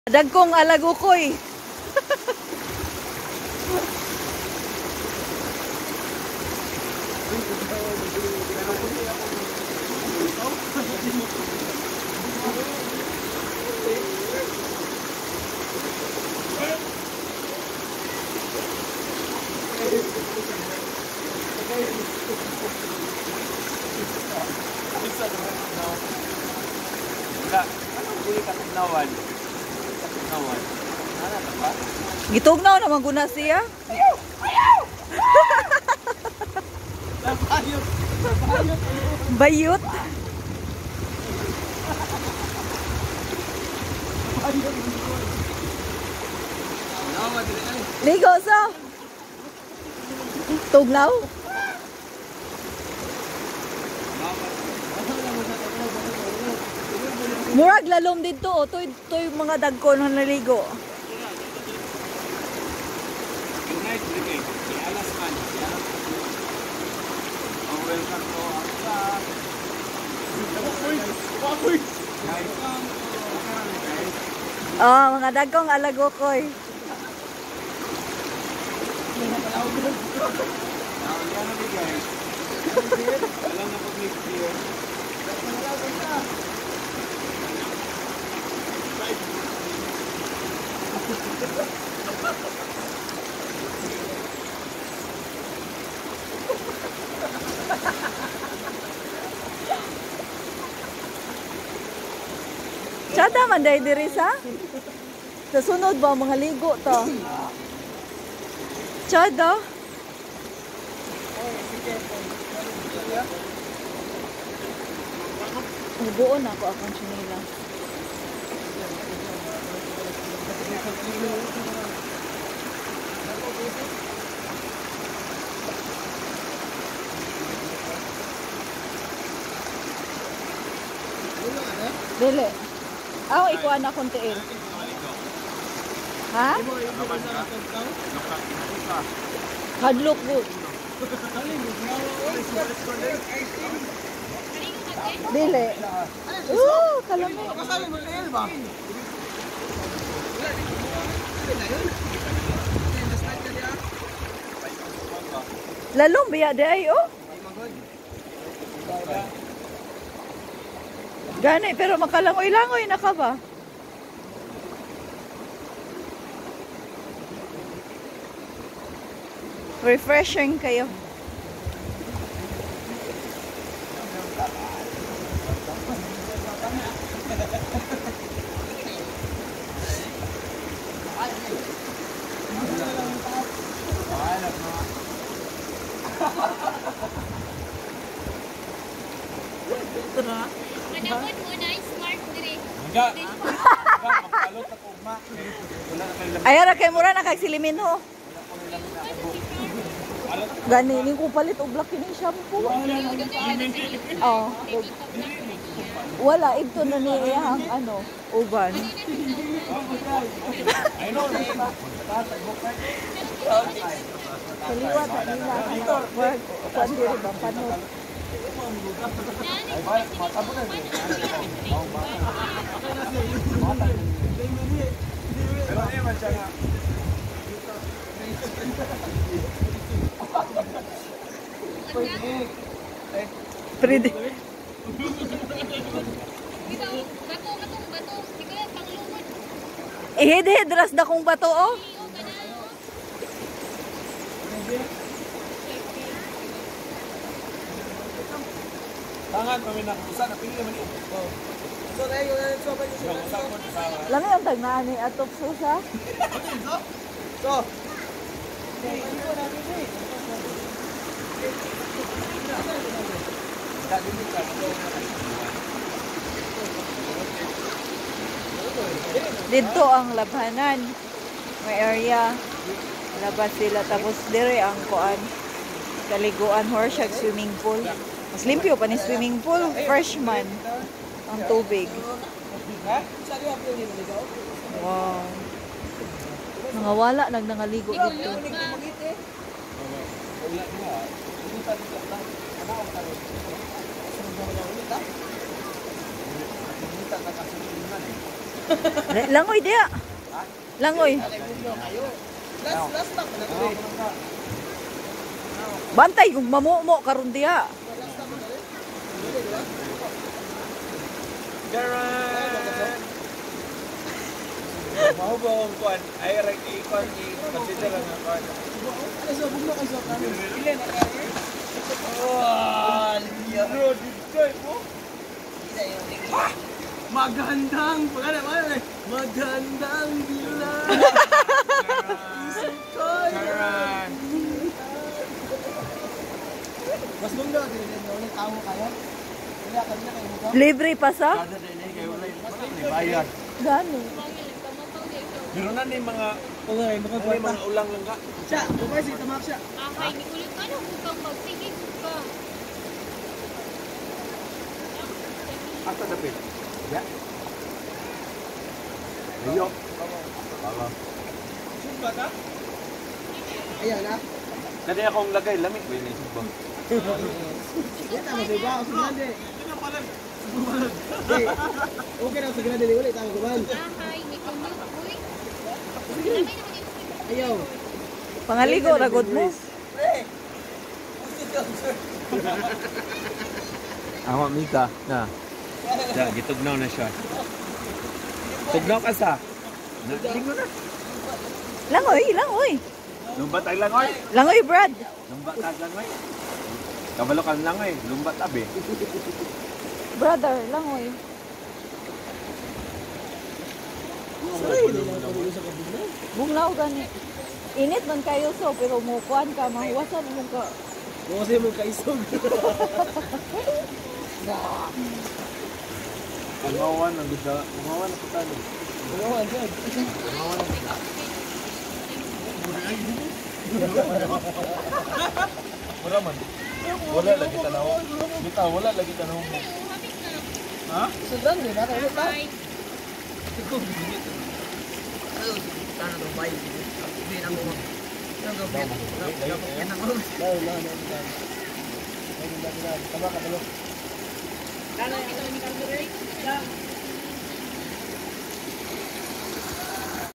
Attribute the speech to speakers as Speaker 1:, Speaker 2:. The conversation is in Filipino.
Speaker 1: Dagkong alagukoy. Gitugnaw naman guna siya. Bayot. Ligo sa. Tugnaw. Murag lalom dito o toy mga dagko nang naligo. Oh, mga dagkong alagukoy. Sada man day diri sa? Sa sunod ba mga ligo to? Sada? Buon ako akong chinila. Dili. Aw, ikuha na akong tiil. Ha? Hadlok po. Dili. Kalami. Lalong biya di ay, oh. Gani, pero makalangoy-langoy na ka ba? Refreshing kayo.
Speaker 2: Manapod mo na smart dire.
Speaker 1: Ayara kay mura na kay silimin ho. Gani ning ko palit og black kini shampoo. Oh. Wala ito na ni iyang ano, uban. Kaliwa ta nila ito work pandiri ba panot. Pwede. Ihid-hidras na kong bato, oh.
Speaker 3: Tangan kami nakakusa na pili naman ito. So tayo so ba yung
Speaker 1: Lami ang tagnaan ni atop susa.
Speaker 3: So.
Speaker 1: Dito ang labanan. May area. Labas sila tapos dire ang kuan. Kaliguan Horshag swimming pool. Mas limpyo pa ni swimming pool. Freshman ang tubig. Wow. Mga wala nangaligo dito. Langoy diya. Langoy.
Speaker 3: Last stop na to.
Speaker 1: Bantay kung mamumo karon diha.
Speaker 3: Garan! Mau ba ang kuan? Ay, kuan i-consider ang kuan. Ano sa bugno ka sa kanin? Ilan ang kaya? Oh, liya. Bro, ditoy mo. Magandang, magandang bila. Garan! Mas bugno din ulit tao kayo. Kaya kanina kayo mo.
Speaker 1: Libre pa sa?
Speaker 3: Kada din kayo ulit. Bayad.
Speaker 1: Gani.
Speaker 3: Pero na ni mga mga ulang lang ka. Siya, bukay si tamak siya.
Speaker 2: Akay, ni ulit ka na kung magsigig ka.
Speaker 3: Asa dapit? Ya. Ayo. Baba. Sumba ka? Ayan na. Kadi akong lagay lamig ko ini sumba. Yan tama sa iba, sa grande. Ito pala. Okay na sa grande ulit tama kuban.
Speaker 2: Akay, ni commute, uy.
Speaker 3: Ayaw.
Speaker 1: Pangaligo ragod mo.
Speaker 3: Awa Mika, na. Da, gitugnaw na siya. Tugnaw ka sa. Lingo na.
Speaker 1: Langoy, langoy.
Speaker 3: Lumbat ang langoy.
Speaker 1: Langoy, Brad.
Speaker 3: Lumbat ang langoy. Kabalo ka langoy. Lumbat tabi.
Speaker 1: Brother, langoy. Bugnaw gani. Init man kayo so pero mukuan ka mahuwasan mo ka.
Speaker 3: Kasi mo kaisog. Pangawan ang gusto. Pangawan ang putano. Pangawan siya. Pangawan ang wala man. Wala lagi tanaw. Bitaw, wala lagi tanaw mo. Ha? Sudan din na kayo ta. Ikaw binit. Ayo, tanah terbaik. Ini nak mau. Yang kau bet. Enak banget. Lah. Sama ka dulu. Kana kita ini kan